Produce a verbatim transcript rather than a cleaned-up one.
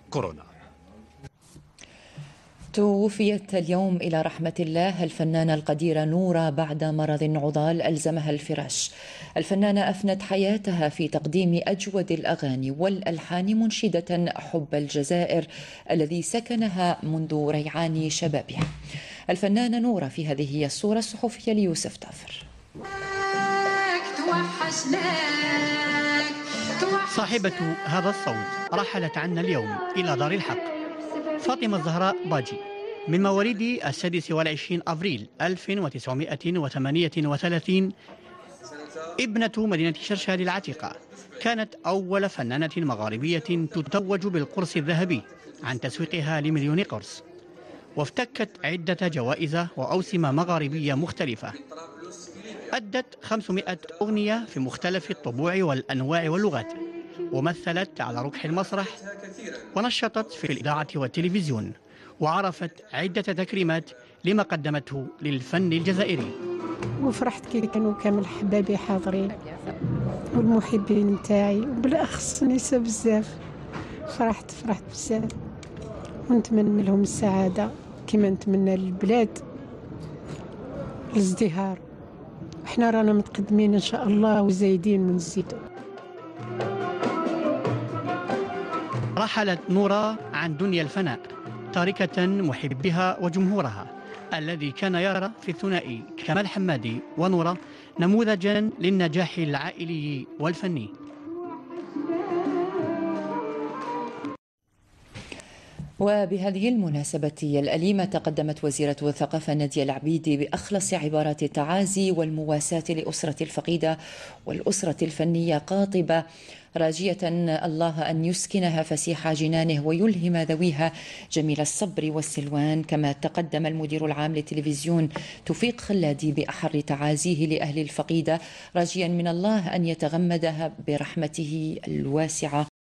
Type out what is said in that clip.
كورونا. توفيت اليوم إلى رحمة الله الفنانة القديرة نورة بعد مرض عضال ألزمها الفراش. الفنانة أفنت حياتها في تقديم أجود الأغاني والألحان منشدة حب الجزائر الذي سكنها منذ ريعان شبابها. الفنانة نورة في هذه هي الصورة الصحفية ليوسف تافر. صاحبة هذا الصوت رحلت عنا اليوم إلى دار الحق. فاطمة الزهراء باجي من مواليد السادس والعشرين أفريل ألف وتسعمائة وثمانية وثلاثين، ابنة مدينة شرشال العتيقة، كانت أول فنانة مغاربية تتوج بالقرص الذهبي عن تسويقها لمليون قرص، وافتكت عدة جوائز وأوسمة مغاربية مختلفة. أدت خمسمائة أغنية في مختلف الطبوع والأنواع واللغات، ومثلت على ركح المسرح، ونشطت في الإذاعة والتلفزيون، وعرفت عدة تكريمات لما قدمته للفن الجزائري. وفرحت كي كانوا كامل حبابي حاضرين والمحبين نتاعي، وبالأخص نسا بزاف. فرحت فرحت بزاف ونتمنى لهم السعادة كما نتمنى للبلاد الازدهار. احنا رانا متقدمين ان شاء الله وزايدين من الزيدو. رحلت نورة عن دنيا الفناء تاركة محبها وجمهورها الذي كان يرى في الثنائي كمال حمادي ونورة نموذجا للنجاح العائلي والفني. وبهذه المناسبة الأليمة تقدمت وزيرة الثقافة نادية العبيدي بأخلص عبارات التعازي والمواساة لأسرة الفقيدة والأسرة الفنية، قاطبة راجية الله أن يسكنها فسيح جنانه ويلهم ذويها جميل الصبر والسلوان. كما تقدم المدير العام للتلفزيون توفيق خلادي بأحر تعازيه لأهل الفقيدة، راجيا من الله أن يتغمدها برحمته الواسعة.